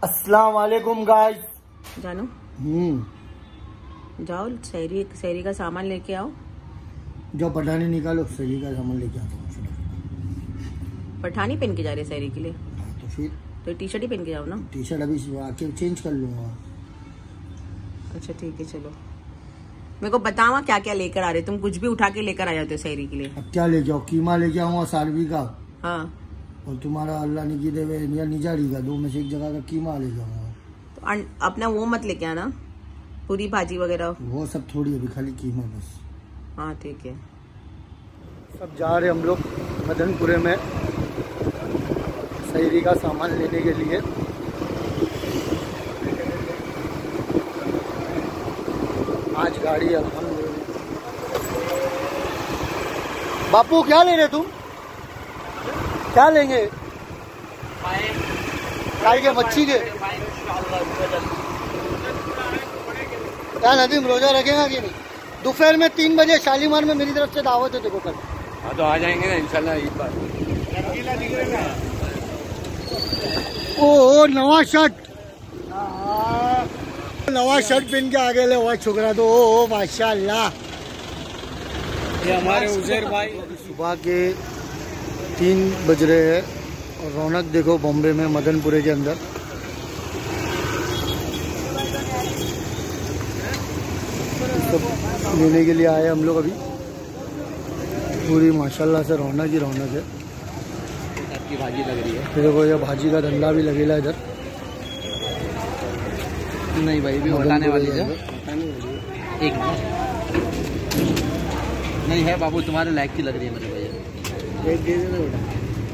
अस्सलाम वालेकुम गाइस। जानो जाओ शहरी का सामान लेके आओ। जो पठानी निकालो, शहरी का सामान लेके आता हूँ। पठानी पहन के जा रहे शहरी के लिए? तो फिर तो टी शर्ट ही पहन के जाओ ना। टी शर्ट अभी आके चेंज कर लूंगा। अच्छा ठीक है, चलो मेरे को बताओ क्या क्या लेकर आ रहे। तुम कुछ भी उठा के लेकर आ जाते हो शहरी के लिए। अब क्या लेके आओ? कीमा लेके आऊंगा सारवी का। हाँ, और तुम्हारा अल्लाह निकी देवे या निजारी का, दो में से एक जगह का कीमा लेके आऊंगा। तो अपना वो मत लेके आना, पूरी भाजी वगैरह वो सब थोड़ी, अभी खाली कीमा बस। हाँ ठीक है। सब जा रहे हम लोग मदनपुरे में शहरी का सामान लेने के लिए। आज गाड़ी अल्हम्दुलिल्लाह। बापू क्या ले रहे तुम? क्या लेंगे? काय के मच्छी के? क्या नदीम रोजा रखेगा कि नहीं? दोपहर में 3 बजे शालीमार में मेरी तरफ से दावत है देखो कल। हाँ तो आ जाएंगे ना इंशाल्लाह ईद पर। ओ नवा शर्ट पहन के आगे ले हुआ छोकरा तो। ओ माशाल्लाह, ये हमारे उजैर भाई। सुबह के 3 बज रहे हैं और रौनक देखो बॉम्बे में मदनपुरे के अंदर। सब लेने के लिए आए हम लोग अभी। पूरी माशाल्लाह से रौनक ही रौनक है। की भाजी लग रही है। देखो ये भाजी का धंधा भी लगेगा इधर। नहीं भाई भी हटाने वाली है। एक नहीं है बाबू, तुम्हारे लायक की लग रही है मेरे भैया। एक दे देना बेटा।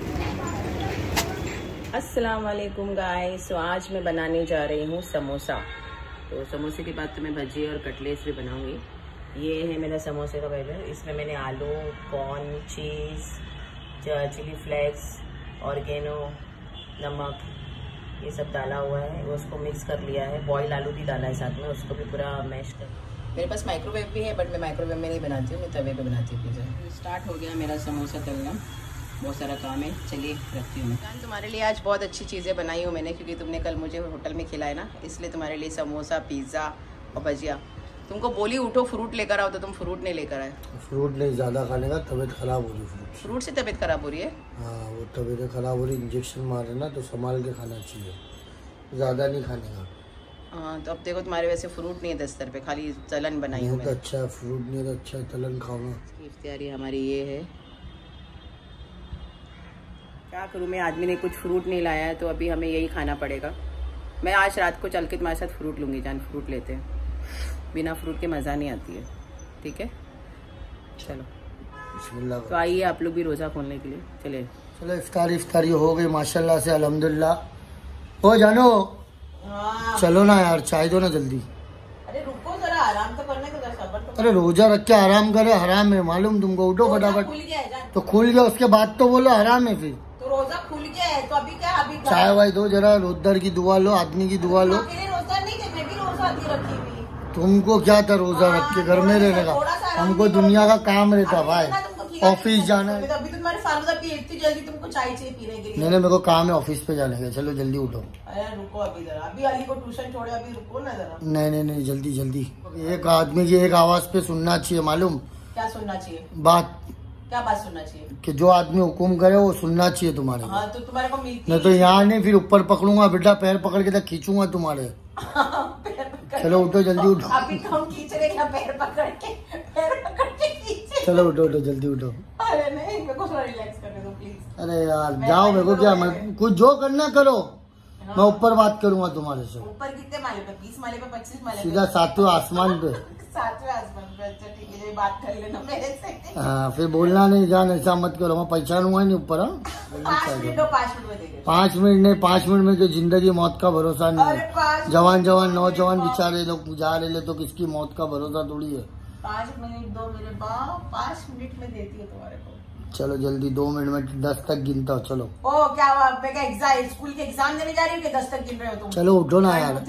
अस्सलाम वालेकुम गाइस। तो आज मैं बनाने जा रही हूँ समोसा। तो समोसे के बाद तो मैं भजी और कटलेट्स भी बनाऊंगी। ये है मेरा समोसे का बैटर। इसमें मैंने आलू, corn, cheese, chilli flakes, oregano, नमक, ये सब डाला हुआ है। उसको मिक्स कर लिया है। बॉयल आलू भी डाला है साथ में, उसको भी पूरा मैश कर। मेरे पास माइक्रोवेव भी है बट मैं माइक्रोवेव में नहीं बनाती हूँ, मैं तवे पे बनाती हूँ पिज़्ज़ा। स्टार्ट हो गया मेरा समोसा तलना। बहुत सारा काम है, चलिए रखती हूँ मैं। तुम्हारे लिए आज बहुत अच्छी चीज़ें बनाई हूँ मैंने, क्योंकि तुमने कल मुझे होटल में खिलाया ना, इसलिए तुम्हारे लिए समोसा, पिज़्ज़ा और भजिया। तुमको बोली उठो फ्रूट लेकर आओ तो तुम फ्रूट नहीं लेकर आए। फ्रूट नहीं ज़्यादा खाने का, तबीयत खराब हो रही। फ्रूट से तबीयत खराब हो रही है? हाँ, वो तबीयत खराब हो रही, इंजेक्शन मारे ना, तो संभाल के खाना चाहिए, ज़्यादा नहीं खाने का। हाँ तो अब देखो तुम्हारे वैसे फ्रूट नहीं है दस्तर पे, खाली तलन बनाई हूँ। तो अच्छा फ्रूट नहीं तो अच्छा तलन खाऊंगा। इफ्तियारी हमारी ये है। क्या करूँ मैं, आदमी ने कुछ फ्रूट नहीं लाया है तो अभी हमें यही खाना पड़ेगा। मैं आज रात को चल के तुम्हारे साथ फ्रूट लूँगी। जान, फ्रूट लेते हैं, बिना फ्रूट के मज़ा नहीं आती है। ठीक है चलो बिस्मिल्लाह। तो आइए आप लोग भी रोज़ा खोलने के लिए। चले चलो इफ्तारी हो गई माशाल्लाह से, अल्हम्दुलिल्लाह। ओ जानो, चलो ना यार, चाय दो ना जल्दी। अरे रुको जरा, आराम तो करने का सब्र तो। अरे रोजा रख के आराम करे, हराम है मालूम तुमको। उठो फटाफट। तो खुल गया, उसके बाद तो बोलो हराम है। फिर तो रोजा खुल गया है तो अभी क्या, अभी चाय वाय दो जरा, रोजदार की दुआ लो, आदमी की दुआ लो। रोजा नहीं थे, मैं भी रोजा रखी हुई। तुमको क्या था रोजा रख के घर में रहने का? हमको दुनिया का काम रहता भाई, ऑफिस जाना है। अभी तो तुम्हारी फालूदा पी इतनी जल्दी, तुमको चाय चाहिए पीने के लिए। नहीं मेरे को काम है ऑफिस पे जाने का। चलो जल्दी उठो। अरे रुको अभी जरा, अभी अली को ट्यूशन छोड़े, अभी रुको ना जरा। नहीं जल्दी जल्दी। एक आदमी की एक आवाज पे सुनना चाहिए मालूम। क्या सुनना चाहिए? बात। क्या बात सुनना चाहिए? कि जो आदमी हुकुम करे वो सुनना चाहिए तुम्हारे। हाँ तो तुम्हारे को मिलती नहीं तो यहाँ नहीं, फिर ऊपर पकड़ूंगा बेटा, पैर पकड़ के तक खींचूंगा तुम्हारे। चलो उठो जल्दी उठो। अभी तो हम खींच रहे क्या? पैर पकड़ के खींचे। चलो उठो जल्दी उठो। अरे नहीं, मेरे को थोड़ा रिलैक्स करने दो प्लीज। अरे यार जाओ, मेरे को क्या, मैं कुछ जो करना करो। हाँ। मैं ऊपर बात करूंगा तुम्हारे से। ऊपर कितने माले पे? 20 माले पे, 25 माले पे? सीधा 7वें आसमान पे। 7वें आसमान पे? अच्छा ठीक है, बात कर लेना मेरे से। हाँ फिर बोलना नहीं, जान ऐसा मत करो, मैं पहचानूंगा नहीं ऊपर। 5 मिनट में देंगे। 5 मिनट नहीं, 5 मिनट में जो जिंदगी मौत का भरोसा नहीं है। जवान नौजवान बेचारे लोग जा रहे तो किसकी मौत का भरोसा थोड़ी है। 5 मिनट दो मेरे बाप, 5 मिनट में देती है तुम्हारे को। चलो जल्दी, 2 मिनट में 10 तक गिनता हो। चलो। ओ क्या एग्जाम, स्कूल के एग्जाम देने जा रही हो कि 10 तक गिन रहे हो तुम? चलो उठो ना यार।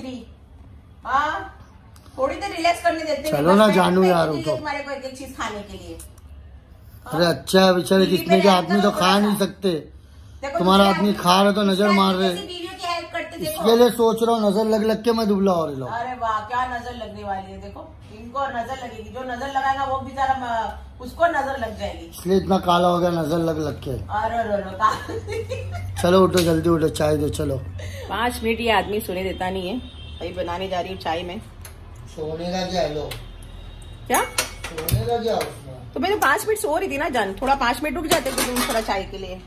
थोड़ी देर रिलैक्स करने देते। चलो ना जानू यार उठो। तुम्हारे को एक चीज खाने के लिए। अरे अच्छा है बेचारे, किसने के आदमी तो खा नहीं सकते। तुम्हारा आदमी खा रहे तो नजर मार रहे। वीडियो की हेल्प करते इसके लिए सोच रहा हूँ, नजर लग के मैं दुबला हो रहा हूँ। अरे वाह, क्या नजर लगने वाली है, देखो इनको नजर लगेगी, जो नजर लगाएगा वो बेचारा उसको नजर लग जाएगी, इसलिए इतना काला हो गया नजर लग के। अरे चलो उठो, जल्दी उठो, चाय दो। चलो 5 मिनट ये आदमी सोने देता नहीं है। अभी बनाने जा रही हूँ चाय में। सोने का क्या है? लो क्या सोने का क्या उसमें? तो मैं तो 5 मिनट सो रही थी ना जान, थोड़ा 5 मिनट रुक जाते तो तुम थोड़ा चाय के लिए।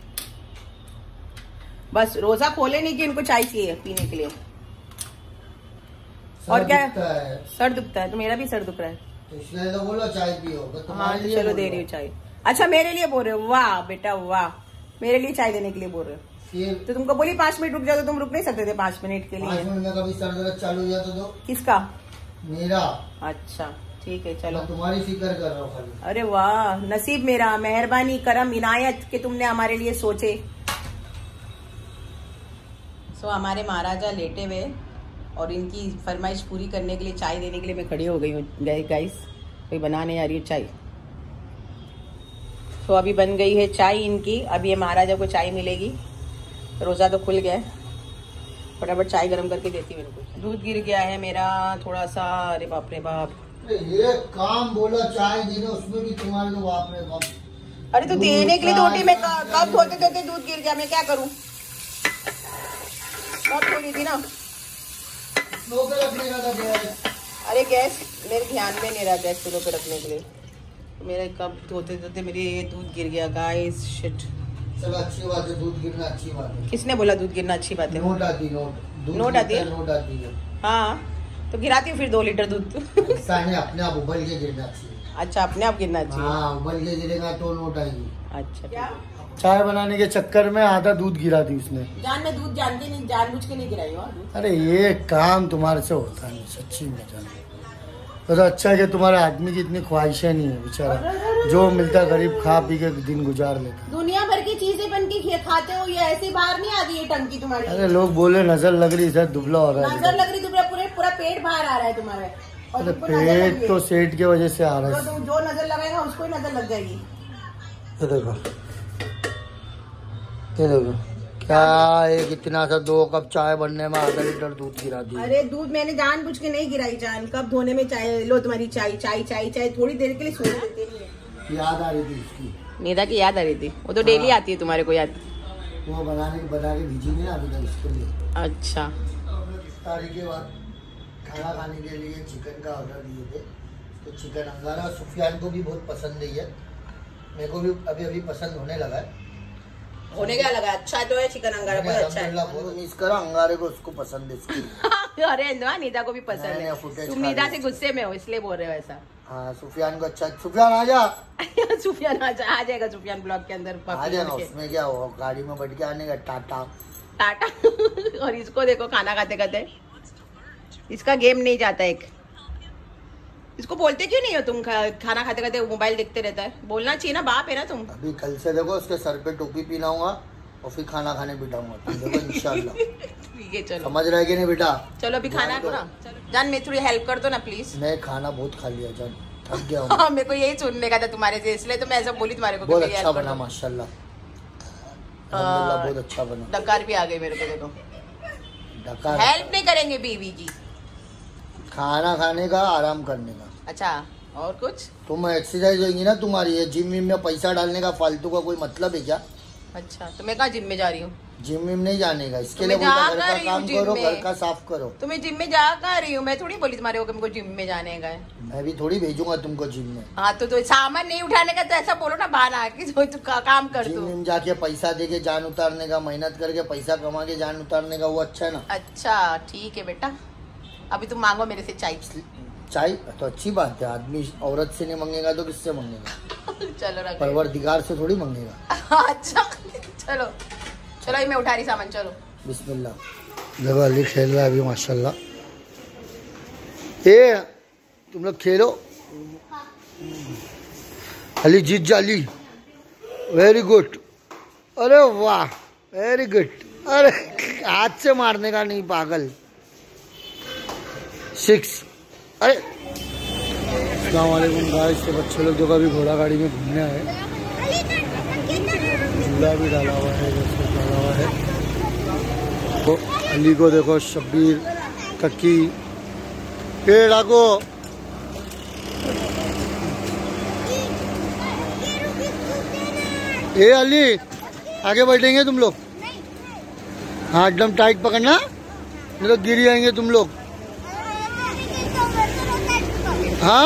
बस रोजा खोले नहीं कि इनको चाय चाहिए पीने के लिए। और क्या है? सर दुखता है, तो मेरा भी सर दुख रहा है, तो इसलिए तो बोलो चाय पियो। हाँ तो चलो दे रही हूँ चाय। अच्छा मेरे लिए बोल रहे हो? वाह बेटा वाह, मेरे लिए चाय देने के लिए बोल रहे हो। तो तुमको बोली 5 मिनट रुक जाओ, तो तुम रुक नहीं सकते थे 5 मिनट के लिए? 5 मिनट में कभी सर दर्द चालू हो जाता तो? किसका? मेरा। अच्छा ठीक है चलो। तुम्हारी फिक्र कर रहा हूँ खाली। अरे वाह, नसीब मेरा, मेहरबानी करम इनायत कि तुमने हमारे लिए सोचे। सो हमारे महाराजा लेटे हुए और इनकी फरमाइश पूरी करने के लिए चाय देने के लिए मैं खड़ी हो गई हूँ गाइस। कोई बनाने जा रही हूँ चाय। तो अभी बन गई है चाय इनकी। अभी ये महाराजा को चाय मिलेगी, रोजा तो खुल गया है। फटाफट चाय गरम करके देती हूँ इनको। दूध गिर गया है मेरा थोड़ा सा। अरे बाप रे बाप, ये काम बोला चाय देने, उसमें भी तुम्हारे तो बाप रे बाप। अरे तो देने के लिए धोती में कब धोते धोते दूध गिर गया, मैं क्या करूँ? कब धो रही थी ना। अरे गैस मेरे ध्यान में नहीं रहा, गैस चूल्हे पे रखने के लिए। तो मेरे कब धोते धोते मेरे दूध गिर गया गाइस, शिट। चलो अच्छी बात है, दूध गिरना अच्छी बात है। किसने बोला दूध गिरना अच्छी बात है? नोट आती है, नोट आती है? नोट आती है। हाँ तो गिराती हूँ फिर 2 लीटर दूध। ऐसा नहीं, अपने आप उबल के गिरना चाहिए। अच्छा अपने आप गिरना चाहिए? हाँ उबल के गिरेगा तो नोट आएगी। अच्छा क्या? चाय बनाने के चक्कर में आधा दूध गिरा दी उसने। जान मैं दूध जानती नहीं, जानबूझ के नहीं गिराई हूँ। अरे ये काम तुम्हारे से होता नहीं, सच्ची में जान। तो अच्छा है कि तुम्हारे आदमी की इतनी ख्वाहिशें नहीं है बेचारा, जो मिलता गरीब खा पी के दिन गुजार लेता। दुनिया भर की चीजें बन के खाते हो, ये ऐसे बाहर नहीं आती है टंकी तुम्हारी। अरे लोग बोले नजर लग रही है, दुबला हो रहा है। नजर लग रही तुम्हारा, पूरा पेट बाहर आ रहा है तुम्हारे। अरे पेट तो सेठ की वजह से आ रहा है। तो जो नजर लगाएगा उसको ही नजर लग जाएगी। ये देखो, ये देखो क्या है, कितना सा 2 कप चाय बनने में आधा लीटर दूध गिरा दिया। अरे दूध मैंने जानबूझ के नहीं गिराई जान, कब धोने में चाय लो तुम्हारी चाय चाय चाय चाय थोड़ी देर के लिए सोने देते नहीं है। याद आ रही थी उसकी, निदा की याद आ रही थी। वो तो डेली आती है तुम्हारे को याद। वो बना के भेजी नहीं अभी तक इसके लिए। अच्छा तारीख के बाद खाना खाने के लिए चिकन का ऑर्डर दिए थे, तो चिकन अंगारा सुफियान को भी बहुत पसंद है, मेरे को भी अभी पसंद होने लगा है। होने क्या लगा? अच्छा तो है चिकन अंगारा, बहुत अच्छा है। बहुत मिस करा अंगारे को, उसको पसंद है इसकी। अरे निदा को भी पसंद है, तुम निदा से गुस्से में हो इसलिए बोल रहे हो ऐसा। हाँ सुफियान को अच्छा। सुफियान आ जा। सुफियान आ जाएगा, सुफियान ब्लॉग के अंदर आ जाएगा। उसमें क्या होगा, गाड़ी में बैठ के आने का टाटा टाटा। और इसको देखो खाना खाते खाते, इसका गेम नहीं जाता। एक इसको बोलते क्यों नहीं हो तुम? खाना खाते खाते मोबाइल देखते रहता है, बोलना चाहिए ना, बाप है ना तुम। अभी कल से देखो उसके सर पे टोपी पहनाऊंगा और फिर खाना खाने बिठाऊंगा, देखो इंशाल्लाह। ठीक है चलो, समझ रहे कि नहीं बेटा? चलो अभी खाना दो ना। जान मैं थोड़ी हेल्प कर दो ना प्लीज। मैं खाना बहुत खा लिया जान, थक गया हूँ। हाँ मेरे को यही सुनने का था तुम्हारे से, इसलिए तो मैं ऐसा बोली तुम्हारे को। बहुत अच्छा बना माशाल्लाह, बहुत अच्छा बना। डकार भी आ गई मेरे को, देखो डकार। हेल्प नहीं करेंगे बीवी की, खाना खाने का, आराम करने का। अच्छा और कुछ? तुम एक्सरसाइज होगी ना तुम्हारी, ये जिम विम में पैसा डालने का फालतू का कोई मतलब है क्या? अच्छा तो मैं कहाँ जिम में जा रही हूँ? जिम विम नहीं जाने का, इसके लिए बोलता घर का काम करो, घर का साफ करो। तो मैं जिम में जा कहाँ रही हूँ? मैं थोड़ी बोली तुम्हारे को मुझे जिम में जाने का है। मैं भी थोड़ी भेजूंगा तुमको जिम में। हाँ तो सामान नहीं उठाने का तो ऐसा बोलो ना, बहाना कि तू काम कर। जिम विम जाके पैसा दे के जान उतारने का, मेहनत करके पैसा कमा के जान उतारने का, वो अच्छा है ना। अच्छा ठीक है बेटा, अभी तुम मांगो मेरे से चाय। चाय तो अच्छी बात है, आदमी औरत से नहीं मांगेगा तो किससे मांगेगा? चलो रख, परवरदिगार से थोड़ी मांगेगा। अच्छा चलो चलो, मैं उठा रही सामान, चलो बिस्मिल्लाह। देखो अली खेल रहा है अभी माशाल्लाह। ये तुम लोग खेलो, अली जीत जा अली, वेरी गुड। अरे वाह वेरी गुड। अरे हाथ से मारने का नहीं पागल, 6। अरे अस्सलाम वालेकुम गाइस। तो बच्चे लोग जो कभी घोड़ा गाड़ी में घूमने आए, झूला भी डाला हुआ है, डाला हुआ है। तो अली को देखो, शब्बीर, कक्की, पेड़ा को। ए अली, आगे बैठेंगे तुम लोग? हाँ, एकदम टाइट पकड़ना, नहीं तो गिर जाएंगे तुम लोग। हाँ,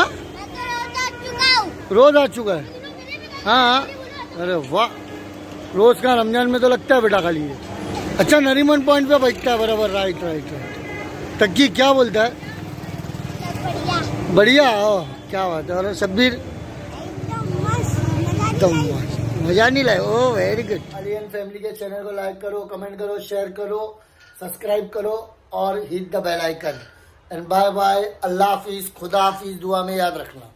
रोज आ चुका है। हाँ, अरे वाह, रोज का रमजान में तो लगता है बेटा खाली है। अच्छा, नरीमन पॉइंट पे बैठता है बराबर। Right right right. टक्की क्या बोलता है? बढ़िया। क्या बात है। और शब्बीर? एकदम मजा नहीं लाए। Oh very good. Aliyan family के चैनल को लाइक करो, कमेंट करो, शेयर करो, सब्सक्राइब करो और hit the bell icon. And bye bye. Allah हाफिज, खुदा हाफिज। दुआ में याद रखना।